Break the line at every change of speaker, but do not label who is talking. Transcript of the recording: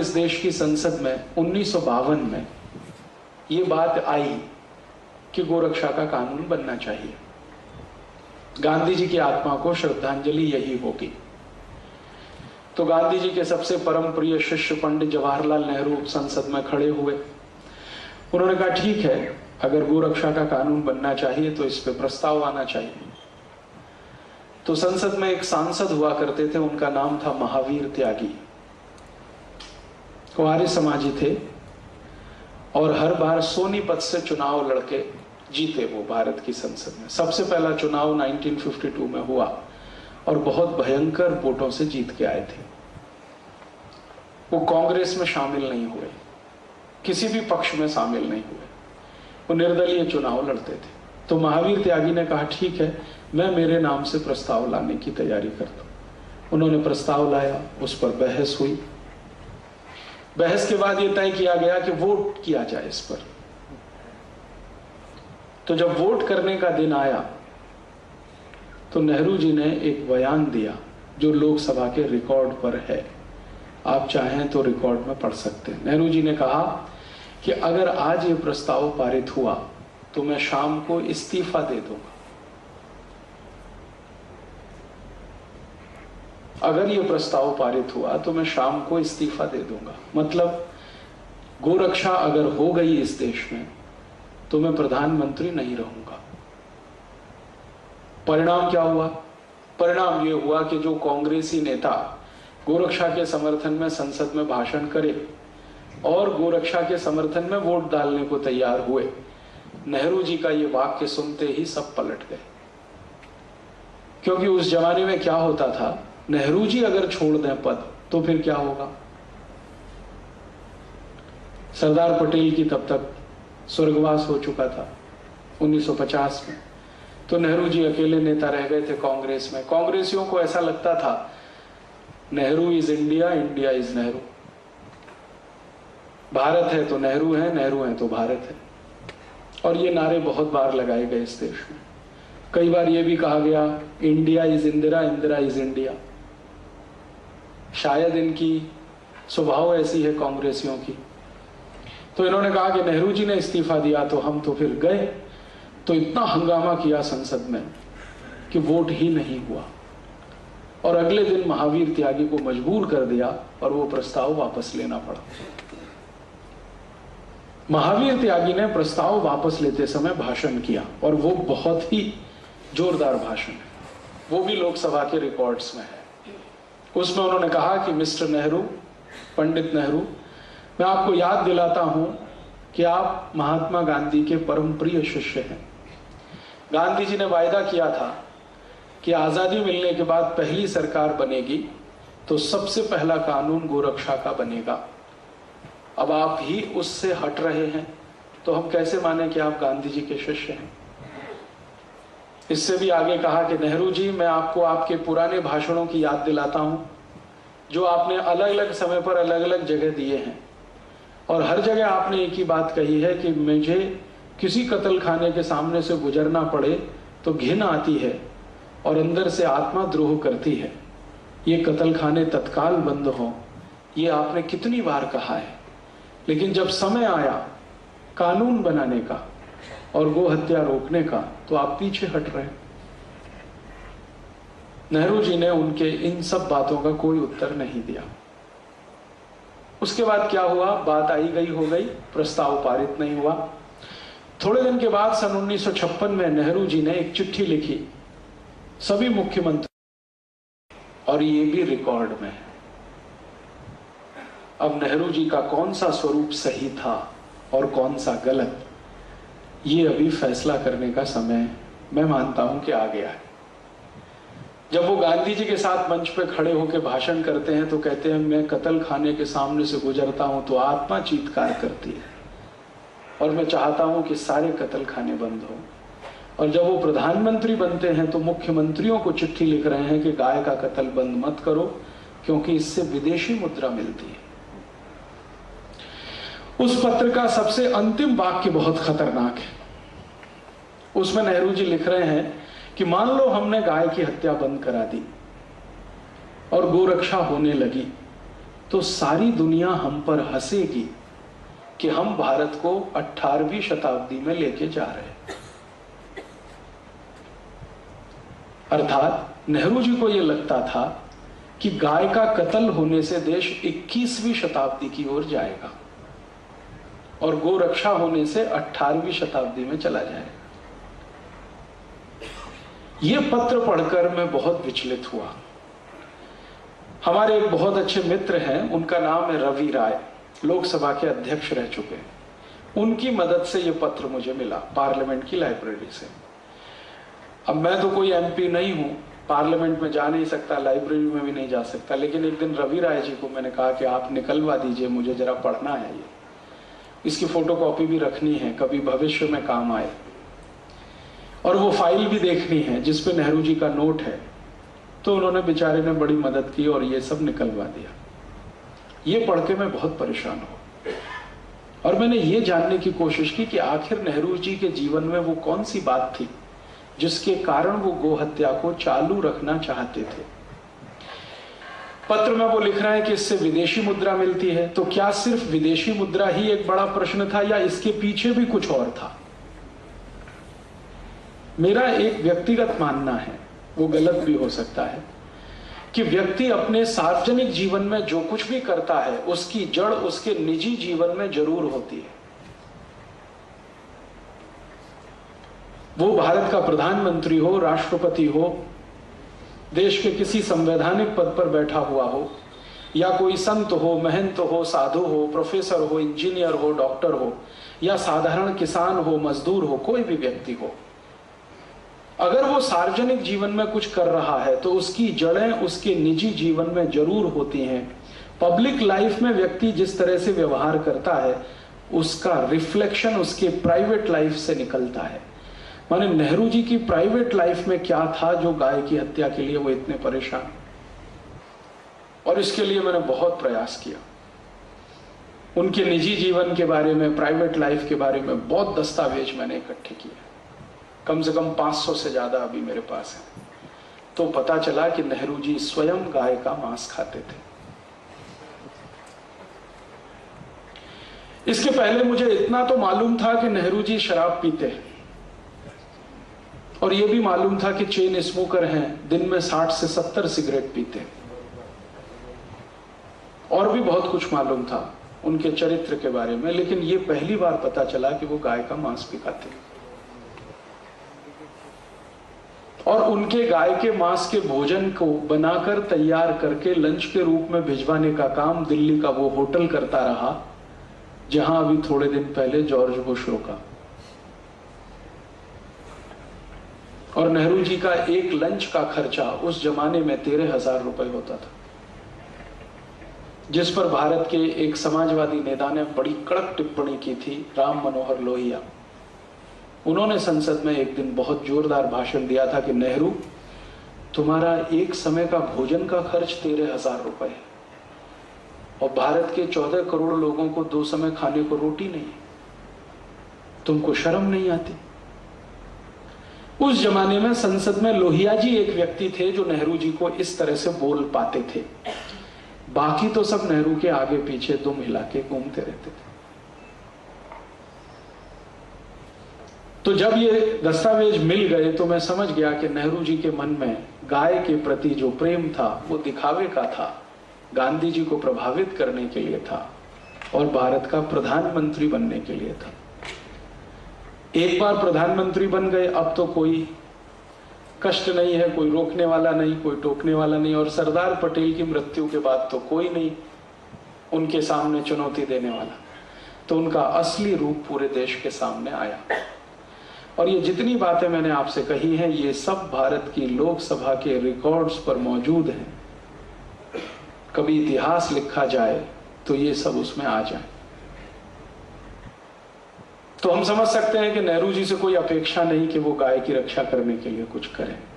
इस देश की संसद में 1952 में ये बात आई कि गोरक्षा का कानून बनना चाहिए, गांधी जी की आत्मा को श्रद्धांजलि यही होगी। तो गांधी जी के सबसे परम प्रिय शिष्य पंडित जवाहरलाल नेहरू संसद में खड़े हुए। उन्होंने कहा ठीक है, अगर गोरक्षा का कानून बनना चाहिए तो इस पे प्रस्ताव आना चाहिए। तो संसद में एक सांसद हुआ करते थे, उनका नाम था महावीर त्यागी। वो आर्य समाजी थे और हर बार सोनीपत से चुनाव लड़के जीते वो भारत की संसद में। सबसे पहला चुनाव 1952 में हुआ और बहुत भयंकर वोटों से जीत के आए थे। वो कांग्रेस में शामिल नहीं हुए, किसी भी पक्ष में शामिल नहीं हुए, वो निर्दलीय चुनाव लड़ते थे। तो महावीर त्यागी ने कहा ठीक है, मैं मेरे नाम से प्रस्ताव लाने की तैयारी करता हूं। उन्होंने प्रस्ताव लाया, उस पर बहस हुई। बहस के बाद यह तय किया गया कि वोट किया जाए इस पर। तो जब वोट करने का दिन आया तो नेहरू जी ने एक बयान दिया जो लोकसभा के रिकॉर्ड पर है, आप चाहें तो रिकॉर्ड में पढ़ सकते हैं। नेहरू जी ने कहा कि अगर आज ये प्रस्ताव पारित हुआ तो मैं शाम को इस्तीफा दे दूंगा। अगर ये प्रस्ताव पारित हुआ तो मैं शाम को इस्तीफा दे दूंगा। मतलब गोरक्षा अगर हो गई इस देश में तो मैं प्रधानमंत्री नहीं रहूंगा। परिणाम क्या हुआ? परिणाम यह हुआ कि जो कांग्रेसी नेता गोरक्षा के समर्थन में संसद में भाषण करे और गोरक्षा के समर्थन में वोट डालने को तैयार हुए, नेहरू जी का यह वाक्य सुनते ही सब पलट गए। क्योंकि उस जमाने में क्या होता था, नेहरू जी अगर छोड़ दें पद तो फिर क्या होगा। सरदार पटेल की तब तक स्वर्गवास हो चुका था 1950 में, तो नेहरू जी अकेले नेता रह गए थे कांग्रेस में। कांग्रेसियों को ऐसा लगता था Nehru is India, India is Nehru. Bharat है तो नेहरू है, नेहरू है तो भारत है। और ये नारे बहुत बार लगाए गए इस देश में। कई बार ये भी कहा गया India is Indira, Indira is India. शायद इनकी स्वभाव ऐसी है कांग्रेसियों की। तो इन्होंने कहा कि नेहरू जी ने इस्तीफा दिया तो हम तो फिर गए। तो इतना हंगामा किया संसद में कि वोट ही नहीं हुआ और अगले दिन महावीर त्यागी को मजबूर कर दिया और वो प्रस्ताव वापस लेना पड़ा। महावीर त्यागी ने प्रस्ताव वापस लेते समय भाषण किया और वो बहुत ही जोरदार भाषण है, वो भी लोकसभा के रिकॉर्ड्स में है। उसमें उन्होंने कहा कि मिस्टर नेहरू, पंडित नेहरू, मैं आपको याद दिलाता हूं कि आप महात्मा गांधी के परम प्रिय शिष्य हैं। गांधी जी ने वायदा किया था कि आजादी मिलने के बाद पहली सरकार बनेगी तो सबसे पहला कानून गोरक्षा का बनेगा। अब आप ही उससे हट रहे हैं तो हम कैसे माने कि आप गांधी जी के शिष्य हैं। इससे भी आगे कहा कि नेहरू जी, मैं आपको आपके पुराने भाषणों की याद दिलाता हूं जो आपने अलग अलग समय पर अलग अलग जगह दिए हैं और हर जगह आपने एक ही बात कही है कि मुझे किसी कत्ल खाने के सामने से गुजरना पड़े तो घिन आती है और अंदर से आत्मा द्रोह करती है। ये कत्ल खाने तत्काल बंद हो, ये आपने कितनी बार कहा है, लेकिन जब समय आया कानून बनाने का और गो हत्या रोकने का तो आप पीछे हट रहे हैं। नेहरू जी ने उनके इन सब बातों का कोई उत्तर नहीं दिया। उसके बाद क्या हुआ, बात आई गई हो गई, प्रस्ताव पारित नहीं हुआ। थोड़े दिन के बाद सन 1956 में नेहरू जी ने एक चिट्ठी लिखी सभी मुख्यमंत्री, और ये भी रिकॉर्ड में है। अब नेहरू जी का कौन सा स्वरूप सही था और कौन सा गलत, ये अभी फैसला करने का समय मैं मानता हूं कि आ गया है। जब वो गांधी जी के साथ मंच पे खड़े होकर भाषण करते हैं तो कहते हैं मैं कत्ल खाने के सामने से गुजरता हूं तो आत्मा चीत्कार करती है और मैं चाहता हूं कि सारे कत्ल खाने बंद हो। और जब वो प्रधानमंत्री बनते हैं तो मुख्यमंत्रियों को चिट्ठी लिख रहे हैं कि गाय का कत्ल बंद मत करो क्योंकि इससे विदेशी मुद्रा मिलती है। उस पत्र का सबसे अंतिम वाक्य बहुत खतरनाक है। उसमें नेहरू जी लिख रहे हैं कि मान लो हमने गाय की हत्या बंद करा दी और गोरक्षा होने लगी, तो सारी दुनिया हम पर हंसेगी कि हम भारत को 18वीं शताब्दी में लेके जा रहे हैं। अर्थात नेहरू जी को यह लगता था कि गाय का कत्ल होने से देश 21वीं शताब्दी की ओर जाएगा और गोरक्षा होने से 18वीं शताब्दी में चला जाएगा। यह पत्र पढ़कर मैं बहुत विचलित हुआ। हमारे एक बहुत अच्छे मित्र हैं, उनका नाम है रवि राय, लोकसभा के अध्यक्ष रह चुके हैं। उनकी मदद से यह पत्र मुझे मिला पार्लियामेंट की लाइब्रेरी से। अब मैं तो कोई एमपी नहीं हूं, पार्लियामेंट में जा नहीं सकता, लाइब्रेरी में भी नहीं जा सकता, लेकिन एक दिन रवि राय जी को मैंने कहा कि आप निकलवा दीजिए, मुझे जरा पढ़ना है ये, इसकी फोटोकॉपी भी रखनी है, कभी भविष्य में काम आए, और वो फाइल भी देखनी है जिसपे नेहरू जी का नोट है। तो उन्होंने बेचारे ने बड़ी मदद की और ये सब निकलवा दिया। ये पढ़ के मैं बहुत परेशान हूं और मैंने ये जानने की कोशिश की कि आखिर नेहरू जी के जीवन में वो कौन सी बात थी जिसके कारण वो गोहत्या को चालू रखना चाहते थे। पत्र में वो लिख रहे हैं कि इससे विदेशी मुद्रा मिलती है। तो क्या सिर्फ विदेशी मुद्रा ही एक बड़ा प्रश्न था या इसके पीछे भी कुछ और था? मेरा एक व्यक्तिगत मानना है, वो गलत भी हो सकता है, कि व्यक्ति अपने सार्वजनिक जीवन में जो कुछ भी करता है उसकी जड़ उसके निजी जीवन में जरूर होती है। वो भारत का प्रधानमंत्री हो, राष्ट्रपति हो, देश के किसी संवैधानिक पद पर बैठा हुआ हो, या कोई संत हो, महंत हो, साधु हो, प्रोफेसर हो, इंजीनियर हो, डॉक्टर हो, या साधारण किसान हो, मजदूर हो, कोई भी व्यक्ति हो, अगर वो सार्वजनिक जीवन में कुछ कर रहा है तो उसकी जड़ें उसके निजी जीवन में जरूर होती हैं। पब्लिक लाइफ में व्यक्ति जिस तरह से व्यवहार करता है उसका रिफ्लेक्शन उसके प्राइवेट लाइफ से निकलता है। माने नेहरू जी की प्राइवेट लाइफ में क्या था जो गाय की हत्या के लिए वो इतने परेशान, और इसके लिए मैंने बहुत प्रयास किया। उनके निजी जीवन के बारे में, प्राइवेट लाइफ के बारे में बहुत दस्तावेज मैंने इकट्ठे किए, कम से कम 500 से ज्यादा अभी मेरे पास है। तो पता चला कि नेहरू जी स्वयं गाय का मांस खाते थे। इसके पहले मुझे इतना तो मालूम था कि नेहरू जी शराब पीते हैं, और यह भी मालूम था कि चेन स्मोकर हैं, दिन में 60 से 70 सिगरेट पीते हैं। और भी बहुत कुछ मालूम था उनके चरित्र के बारे में, लेकिन यह पहली बार पता चला कि वो गाय का मांस भी खाते हैं। और उनके गाय के मांस के भोजन को बनाकर तैयार करके लंच के रूप में भिजवाने का काम दिल्ली का वो होटल करता रहा जहां अभी थोड़े दिन पहले जॉर्ज बुश रुका। और नेहरू जी का एक लंच का खर्चा उस जमाने में 13,000 रुपए होता था, जिस पर भारत के एक समाजवादी नेता ने बड़ी कड़क टिप्पणी की थी, राम मनोहर लोहिया। उन्होंने संसद में एक दिन बहुत जोरदार भाषण दिया था कि नेहरू, तुम्हारा एक समय का भोजन का खर्च 13,000 रुपए है और भारत के 14 करोड़ लोगों को 2 समय खाने को रोटी नहीं, तुमको शर्म नहीं आती? उस जमाने में संसद में लोहिया जी एक व्यक्ति थे जो नेहरू जी को इस तरह से बोल पाते थे। बाकी तो सब नेहरू के आगे पीछे दुम हिला के घूमते रहते थे। तो जब ये दस्तावेज मिल गए तो मैं समझ गया कि नेहरू जी के मन में गाय के प्रति जो प्रेम था वो दिखावे का था, गांधी जी को प्रभावित करने के लिए था और भारत का प्रधानमंत्री बनने के लिए था। एक बार प्रधानमंत्री बन गए, अब तो कोई कष्ट नहीं है, कोई रोकने वाला नहीं, कोई टोकने वाला नहीं, और सरदार पटेल की मृत्यु के बाद तो कोई नहीं उनके सामने चुनौती देने वाला। तो उनका असली रूप पूरे देश के सामने आया। और ये जितनी बातें मैंने आपसे कही हैं ये सब भारत की लोकसभा के रिकॉर्ड्स पर मौजूद हैं। कभी इतिहास लिखा जाए तो ये सब उसमें आ जाए। तो हम समझ सकते हैं कि नेहरू जी से कोई अपेक्षा नहीं कि वो गाय की रक्षा करने के लिए कुछ करें।